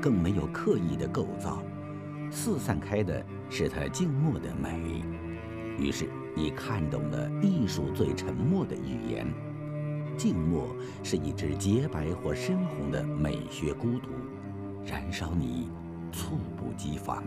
更没有刻意的构造，四散开的是它静默的美。于是你看懂了艺术最沉默的语言。静默是一支洁白或深红的美学孤独，燃烧你猝不及防。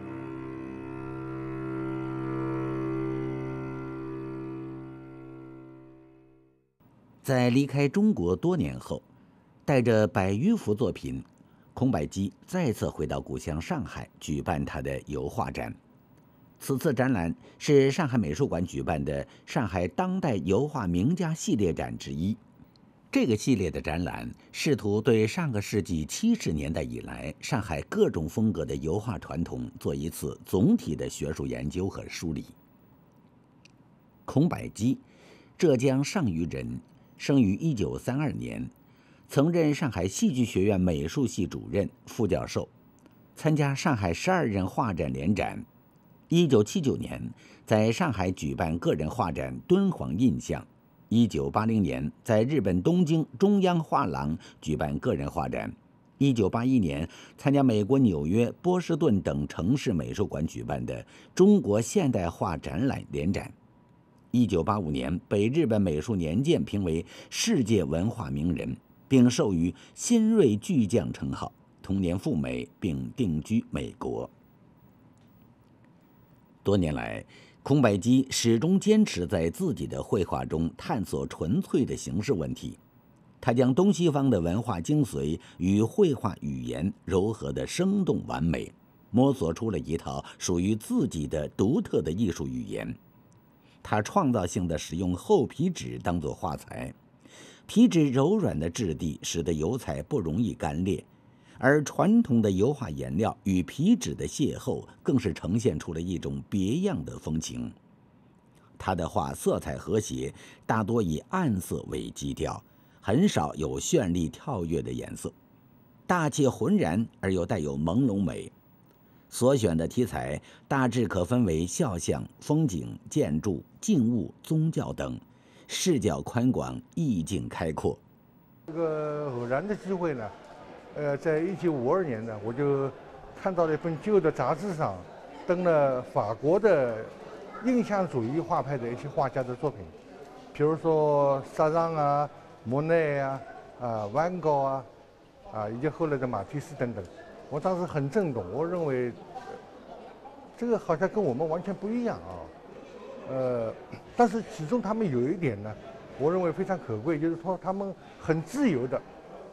在离开中国多年后，带着100余幅作品，孔百基再次回到故乡上海举办他的油画展。此次展览是上海美术馆举办的上海当代油画名家系列展之一。这个系列的展览试图对上个世纪70年代以来上海各种风格的油画传统做一次总体的学术研究和梳理。孔百基，浙江上虞人，生于1932年，曾任上海戏剧学院美术系主任、副教授，参加上海12人画展联展。1979年在上海举办个人画展《敦煌印象》，1980年在日本东京中央画廊举办个人画展，1981年参加美国纽约、波士顿等城市美术馆举办的中国现代画展览联展。1985年被日本美术年鉴评为世界文化名人，并授予新锐巨匠称号。同年赴美并定居美国。多年来，孔百基始终坚持在自己的绘画中探索纯粹的形式问题。他将东西方的文化精髓与绘画语言糅合得生动完美，摸索出了一套属于自己的独特的艺术语言。他创造性地使用厚皮纸当作画材，皮纸柔软的质地使得油彩不容易干裂，而传统的油画颜料与皮纸的邂逅更是呈现出了一种别样的风情。他的画色彩和谐，大多以暗色为基调，很少有绚丽跳跃的颜色，大气浑然而又带有朦胧美。所选的题材大致可分为肖像、风景、建筑、静物、宗教等，视角宽广，意境开阔。 这个偶然的机会呢，在1952年呢，我就看到了一本旧的杂志上登了法国的印象主义画派的一些画家的作品，比如说萨让啊、莫奈啊、梵高啊，以及后来的马蒂斯等等。我当时很震动，我认为这个好像跟我们完全不一样啊。但是其中他们有一点呢，我认为非常可贵，就是说他们很自由的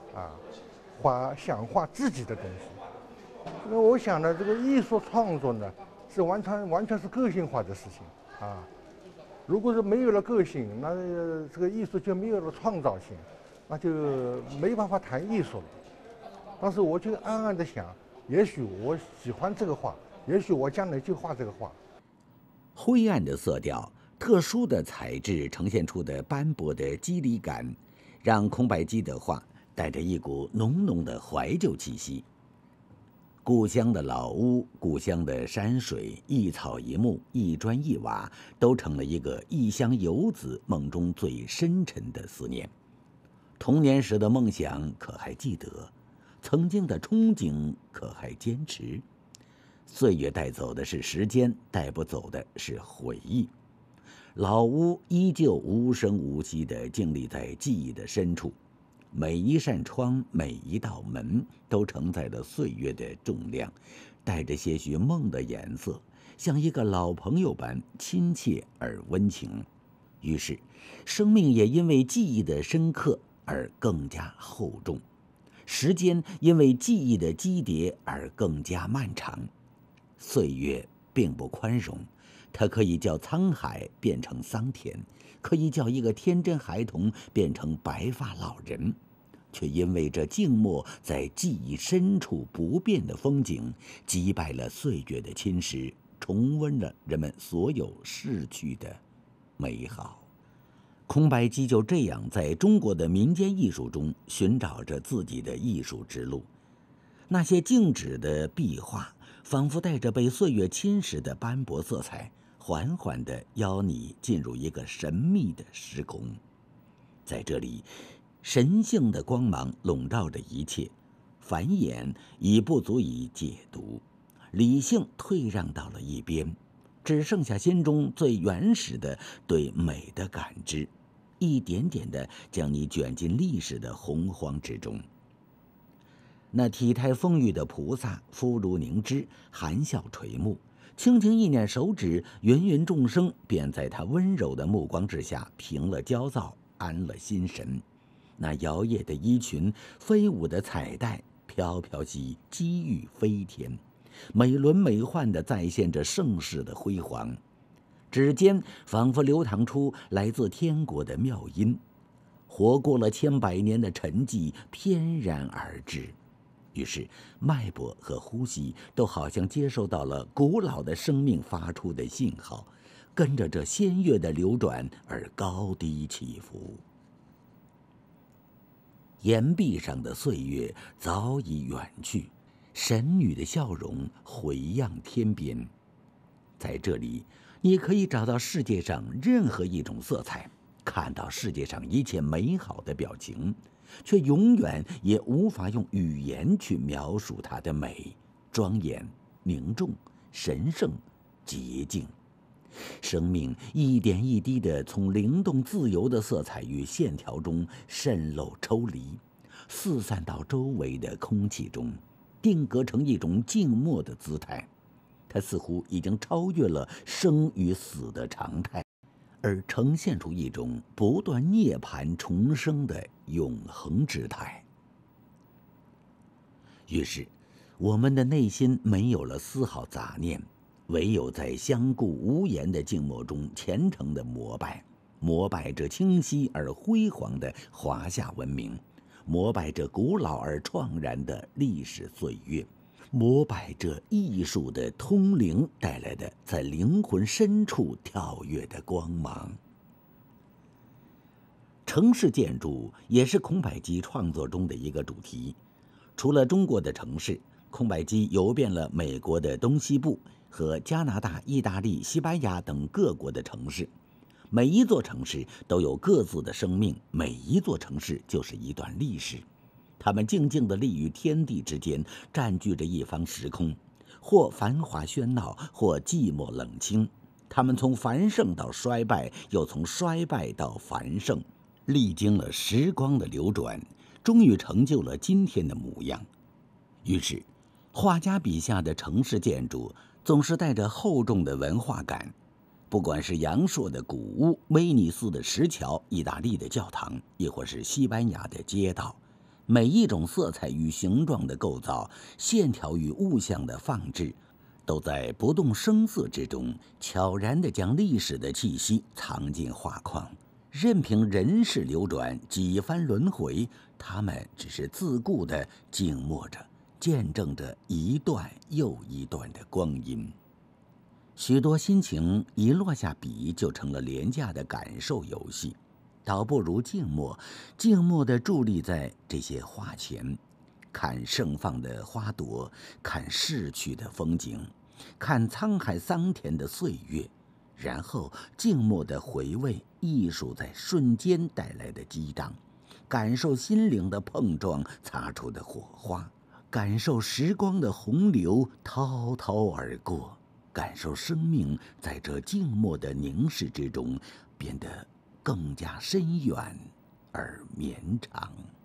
想画自己的东西。那我想呢，这个艺术创作呢是完全是个性化的事情啊。如果是没有了个性，那这个艺术就没有了创造性，那就没办法谈艺术了。当时我就暗暗地想，也许我喜欢这个画，也许我将来就画这个画。 灰暗的色调，特殊的材质呈现出的斑驳的肌理感，让孔百基的画带着一股浓浓的怀旧气息。故乡的老屋，故乡的山水，一草一木，一砖一瓦，都成了一个异乡游子梦中最深沉的思念。童年时的梦想可还记得？曾经的憧憬可还坚持？岁月带走的是时间，带不走的是回忆。老屋依旧无声无息地静立在记忆的深处，每一扇窗，每一道门，都承载了岁月的重量，带着些许梦的颜色，像一个老朋友般亲切而温情。于是，生命也因为记忆的深刻而更加厚重。时间因为记忆的积叠而更加漫长。岁月并不宽容，它可以叫沧海变成桑田，可以叫一个天真孩童变成白发老人，却因为这静默在记忆深处不变的风景，击败了岁月的侵蚀，重温了人们所有逝去的美好。孔百基就这样在中国的民间艺术中寻找着自己的艺术之路。那些静止的壁画，仿佛带着被岁月侵蚀的斑驳色彩，缓缓地邀你进入一个神秘的时空。在这里，神性的光芒笼罩着一切， 繁衍已不足以解读，理性退让到了一边，只剩下心中最原始的对美的感知，一点点地将你卷进历史的洪荒之中。那体态丰腴的菩萨肤如凝脂，含笑垂目，轻轻一捻手指，芸芸众生便在他温柔的目光之下平了焦躁，安了心神。那摇曳的衣裙，飞舞的彩带，飘飘兮机遇飞天，美轮美奂地再现着盛世的辉煌。指尖仿佛流淌出来自天国的妙音，活过了千百年的沉寂翩然而至。于是脉搏和呼吸都好像接收到了古老的生命发出的信号，跟着这仙乐的流转而高低起伏。岩壁上的岁月早已远去，神女的笑容回漾天边。在这里，你可以找到世界上任何一种色彩，看到世界上一切美好的表情，却永远也无法用语言去描述它的美、庄严、凝重、神圣、洁净。生命一点一滴地从灵动自由的色彩与线条中渗漏抽离，四散到周围的空气中，定格成一种静默的姿态。它似乎已经超越了生与死的常态，而呈现出一种不断涅槃重生的永恒之态。于是，我们的内心没有了丝毫杂念，唯有在相顾无言的静默中虔诚的膜拜这清晰而辉煌的华夏文明，膜拜这古老而怆然的历史岁月，膜拜这艺术的通灵带来的在灵魂深处跳跃的光芒。城市建筑也是孔百基创作中的一个主题。除了中国的城市，孔百基游遍了美国的东西部和加拿大、意大利、西班牙等各国的城市。每一座城市都有各自的生命，每一座城市就是一段历史。他们静静地立于天地之间，占据着一方时空，或繁华喧闹，或寂寞冷清。他们从繁盛到衰败，又从衰败到繁盛，历经了时光的流转，终于成就了今天的模样。于是，画家笔下的城市建筑总是带着厚重的文化感。不管是阳朔的古屋、威尼斯的石桥、意大利的教堂，亦或是西班牙的街道，每一种色彩与形状的构造，线条与物象的放置，都在不动声色之中悄然地将历史的气息藏进画框，任凭人世流转几番轮回，他们只是自顾地静默着，见证着一段又一段的光阴。许多心情一落下笔就成了廉价的感受游戏，倒不如静默地伫立在这些画前，看盛放的花朵，看逝去的风景，看沧海桑田的岁月，然后静默地回味艺术在瞬间带来的激荡，感受心灵的碰撞擦出的火花，感受时光的洪流滔滔而过，感受生命在这静默的凝视之中变得更加深远而绵长。